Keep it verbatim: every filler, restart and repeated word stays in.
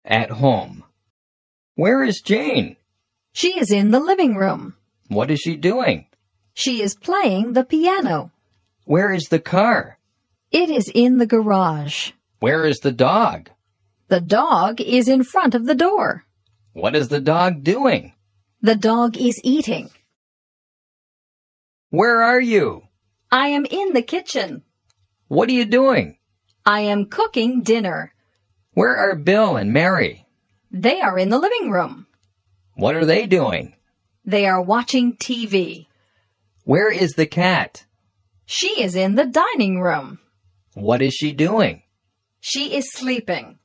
At home. Where is Jane? She is in the living room. What is she doing? She is playing the piano. Where is the car? It is in the garage. Where is the dog? The dog is in front of the door. What is the dog doing? The dog is eating. Where are you? I am in the kitchen. What are you doing? I am cooking dinner. Where are Bill and Mary? They are in the living room. What are they doing? They are watching T V. Where is the cat? She is in the dining room. What is she doing? She is sleeping.